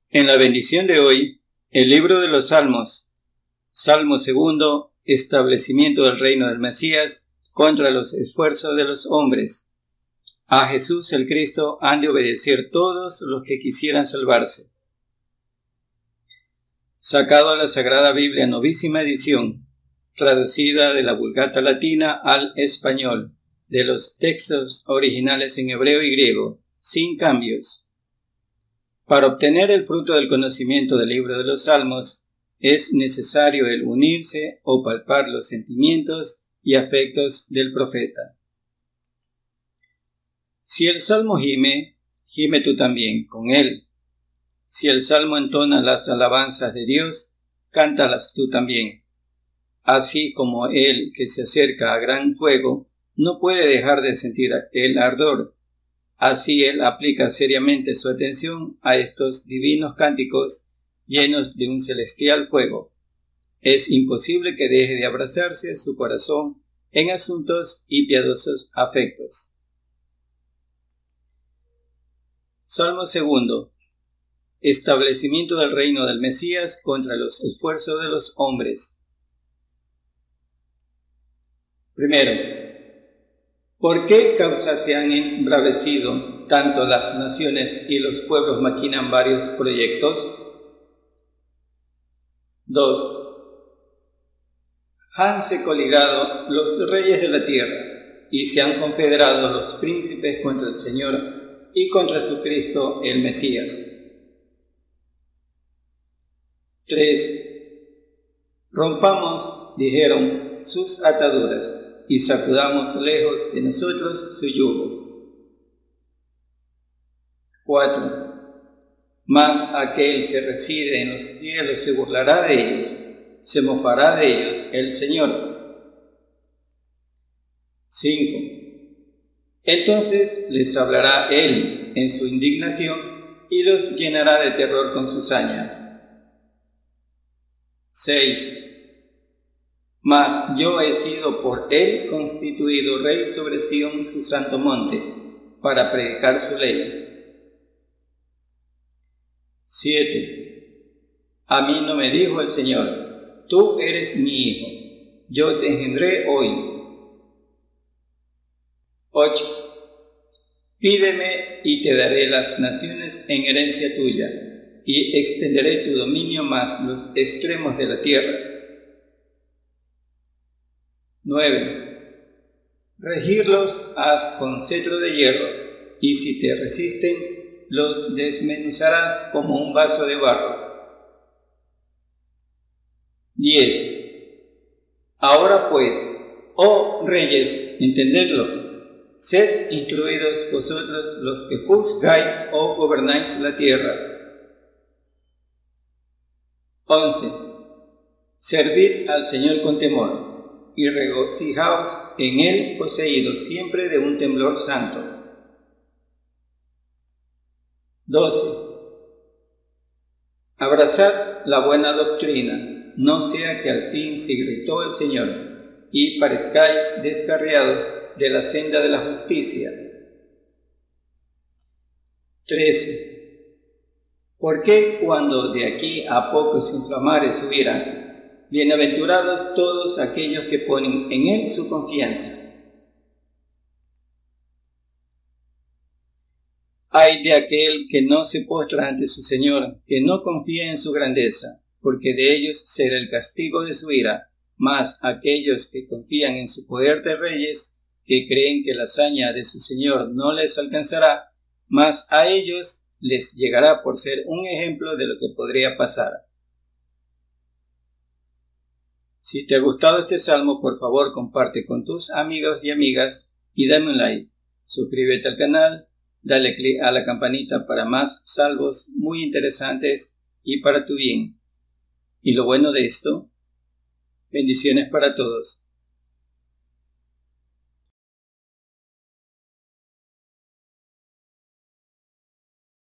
En la bendición de hoy, el libro de los Salmos, Salmo 2, establecimiento del reino del Mesías contra los esfuerzos de los hombres. A Jesús el Cristo han de obedecer todos los que quisieran salvarse. Sacado a la Sagrada Biblia, novísima edición, traducida de la Vulgata Latina al español, de los textos originales en hebreo y griego, sin cambios. Para obtener el fruto del conocimiento del libro de los Salmos, es necesario el unirse o palpar los sentimientos y afectos del profeta. Si el Salmo gime, gime tú también con él. Si el Salmo entona las alabanzas de Dios, cántalas tú también. Así como el que se acerca a gran fuego no puede dejar de sentir el ardor, así él aplica seriamente su atención a estos divinos cánticos llenos de un celestial fuego. Es imposible que deje de abrazarse su corazón en asuntos y piadosos afectos. Salmo 2. Establecimiento del reino del Mesías contra los esfuerzos de los hombres. Primero, ¿por qué causas se han embravecido tanto las naciones y los pueblos maquinan varios proyectos? 2. Hanse coligado los reyes de la tierra, y se han confederado los príncipes contra el Señor y contra su Cristo el Mesías. 3. Rompamos, dijeron, sus ataduras, y sacudamos lejos de nosotros su yugo. 4. Mas aquel que reside en los cielos se burlará de ellos, se mofará de ellos el Señor. 5. Entonces les hablará él en su indignación y los llenará de terror con su saña. 6. Mas yo he sido por él constituido rey sobre Sión, su santo monte, para predicar su ley. 7. A mí no me dijo el Señor, tú eres mi hijo, yo te engendré hoy. 8. Pídeme y te daré las naciones en herencia tuya, y extenderé tu dominio más los extremos de la tierra. 9. Regirlos haz con cetro de hierro, y si te resisten, los desmenuzarás como un vaso de barro. 10. Ahora pues, oh reyes, entendedlo, sed instruidos vosotros los que juzgáis o gobernáis la tierra. 11. Servid al Señor con temor, y regocijaos en él poseídos siempre de un temblor santo. 12. Abrazad la buena doctrina, no sea que al fin se irritó el Señor, y parezcáis descarriados de la senda de la justicia. 13. ¿Por qué cuando de aquí a poco se inflamare su ira, bienaventurados todos aquellos que ponen en él su confianza? Ay de aquel que no se postra ante su Señor, que no confía en su grandeza, porque de ellos será el castigo de su ira, mas aquellos que confían en su poder de reyes, que creen que la hazaña de su Señor no les alcanzará, mas a ellos les llegará por ser un ejemplo de lo que podría pasar. Si te ha gustado este salmo, por favor comparte con tus amigos y amigas y dame un like. Suscríbete al canal, dale clic a la campanita para más salmos muy interesantes y para tu bien. Y lo bueno de esto, bendiciones para todos.